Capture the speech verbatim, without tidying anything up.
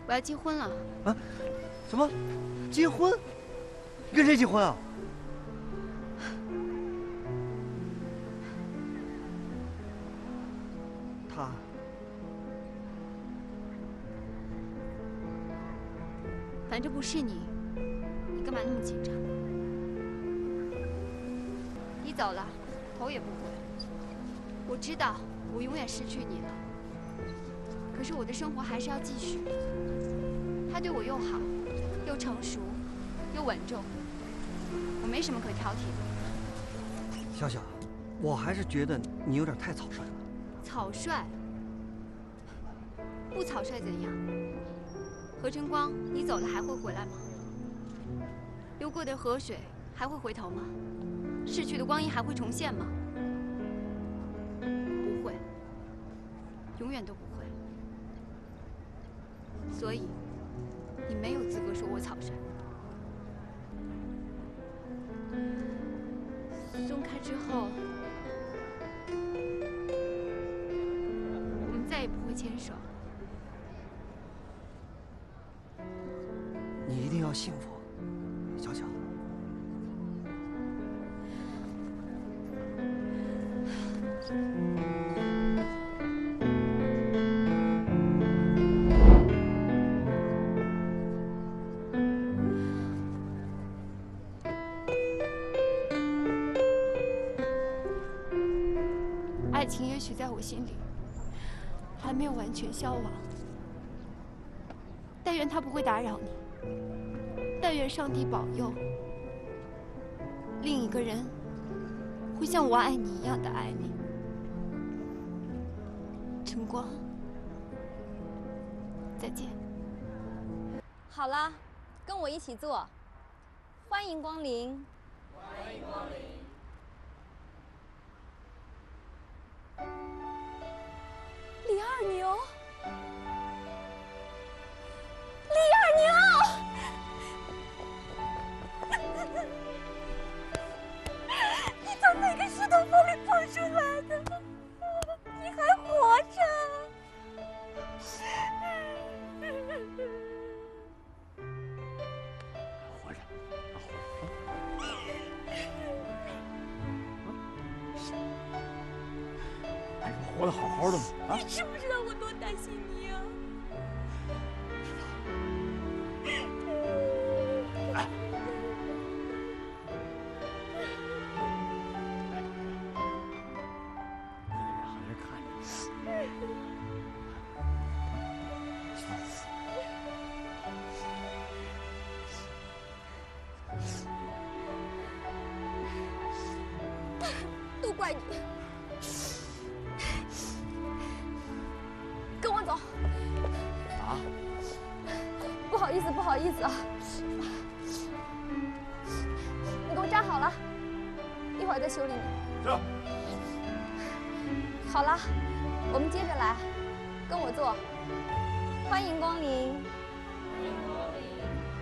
我要结婚了。 啊？什么？结婚？跟谁结婚啊？他。 反正不是你，你干嘛那么紧张？你走了，头也不回。我知道我永远失去你了，可是我的生活还是要继续。他对我又好，又成熟，又稳重，我没什么可挑剔的。 小小，我还是觉得你有点太草率了。 草率？不草率怎样？何晨光，你走了还会回来吗？流过的河水还会回头吗？逝去的光阴还会重现吗？不会，永远都不会。所以，你没有资格说我草率。松开之后，我们再也不会牵手。 你一定要幸福，小小。 爱情也许在我心里还没有完全消亡，但愿它不会打扰你。但愿上帝保佑，另一个人会像我爱你一样的爱你。晨光，再见。 好了，跟我一起坐。欢迎光临。 欢迎光临。 李二牛，李二牛！你从那个石头缝里跑出来的，你还活着？ 活着，还说活得好好的呢啊！ 你知不知道我多担心你啊？ 哎。 都怪你！跟我走。 啊？ 不好意思，不好意思啊。你给我站好了，一会儿再修理你。 是。 好了，我们接着来，跟我坐。欢迎光临。 欢迎光临。